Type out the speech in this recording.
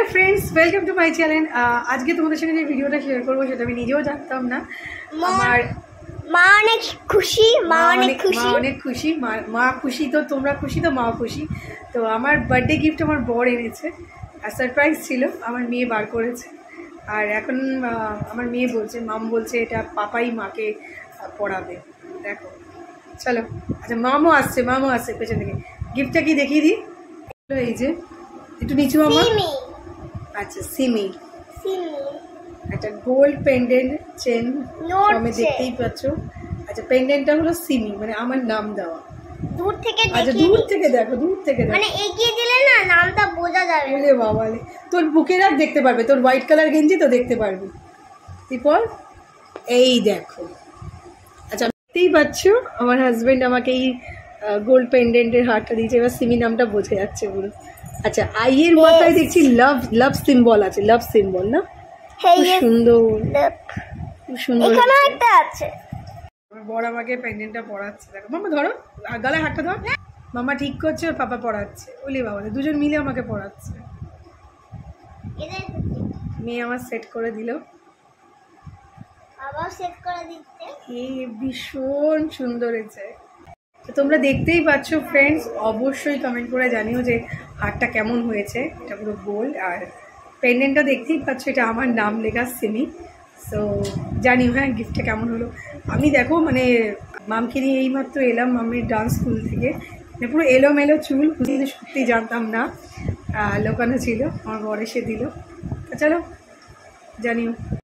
Hi friends, welcome to my channel. आज के तुम्हारे साथे যে ভিডিওটা শেয়ার করব সেটা আমি নিজেও জানতাম না। আমার মা অনেক খুশি, মা খুশি তো তোমরা খুশি তো মাও খুশি। তো আমার বার্থডে গিফট আমার বর এনেছে, আর সারপ্রাইজ ছিল, আমার মেয়ে বার করেছে। আর এখন আমার মেয়ে বলছে, মাম বলছে এটা পাপাই মাকে পড়াবে। দেখো চলো, আচ্ছা মামও আসছে পেছন থেকে। গিফটটা কি দেখিয়ে দিই, এই যে একটু নিচু আমার। আচ্ছা সিমি একটা গোল্ড পেন্ডেন্ট চেন, আমি দেখতেই পাচ্ছ। আচ্ছা পেন্ডেন্টটা হলো সিমি, মানে আমার নাম দেওয়া। দূর থেকে আচ্ছা দূর থেকে দেখো, মানে এগিয়ে দিলে না নামটা বোঝা যাবে। ওরে বাবা রে, তোর বুকের আর দেখতে পারবে, তোর হোয়াইট কালার গেঞ্জি তো দেখতে পারবি। তারপর এই দেখো, আচ্ছা দেখতেই পাচ্ছ আমার হাজবেন্ড আমাকে এই গোল্ড পেন্ডেন্টের হারটা দিয়েছে। এবার সিমি নামটা বোঝা যাচ্ছে পুরো। আচ্ছা আইয়ের মাথায় দেখছি লাভ সিম্বল আছে, লাভ সিম্বল না? খুব সুন্দর, খুব সুন্দর। এখানে একটা আছে। আমার বড় আমাকে পেন্ডেন্টটা পরাচ্ছে। দেখো মামা, ধরো গলায় হাতটা ধর। মামা ঠিক করছে, ওর পাপা পরাচ্ছে। ওলি বাবা, দুজন মিলে আমাকে পরাচ্ছে। মেয়ে আমার সেট করে দিল, আবার সেট করে দিচ্ছে। এই ভীষণ সুন্দর হয়েছে। তো তোমরা দেখতেই পাচ্ছ ফ্রেন্ডস, অবশ্যই কমেন্ট করে জানিও যে হারটা কেমন হয়েছে। এটা পুরো গোল্ড, আর পেন্ডেন্টটা দেখতেই পাচ্ছ, এটা আমার নাম লেখা সিমি। সো জানিও হ্যাঁ গিফটটা কেমন হলো। আমি দেখো মানে মামকে নিয়ে এইমাত্র এলাম মাম্মির ডান্স স্কুল থেকে, মানে পুরো এলোমেলো চুল, কিন্তু সত্যি জানতাম না, লোকানো ছিল। আমার বর এসে দিল। তো চলো জানিও।